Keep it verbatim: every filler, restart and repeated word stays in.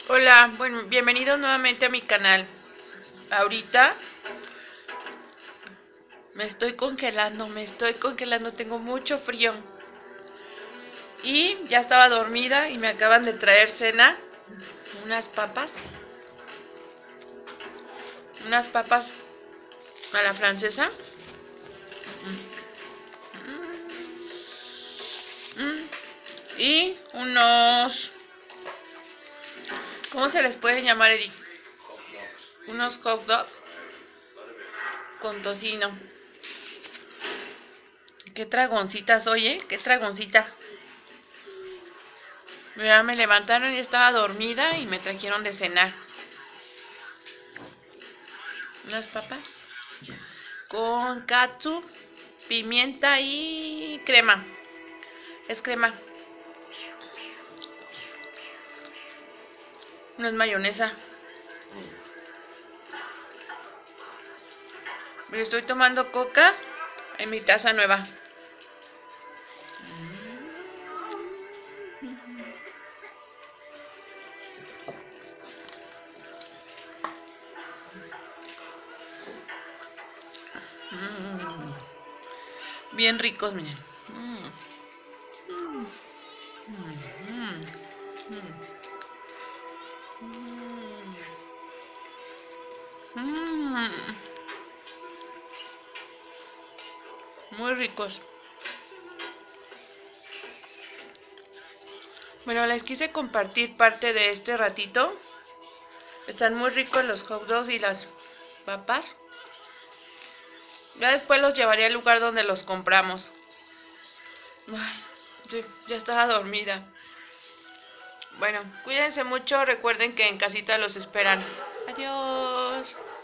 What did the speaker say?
Hola, bueno, bienvenidos nuevamente a mi canal. Ahorita me estoy congelando, me estoy congelando, tengo mucho frío. Y ya estaba dormida y me acaban de traer cena, unas papas. Unas papas a la francesa. Y unos... ¿Cómo se les puede llamar, Eric? Unos hot dogs con tocino. Qué dragoncita soy, ¿eh? Qué dragoncita. Mira, me levantaron y estaba dormida y me trajeron de cenar. Unas papas con katsup, pimienta y crema. Es crema. No es mayonesa. Me estoy tomando coca en mi taza nueva. Mm. Bien ricos, miren. Mm. Mm. Mm. Mm. Mm. Muy ricos. Bueno, les quise compartir parte de este ratito. Están muy ricos los hot dogs y las papas. Ya después los llevaré al lugar donde los compramos. Ay, sí, ya estaba dormida. Bueno, cuídense mucho. Recuerden que en casita los esperan. Adiós.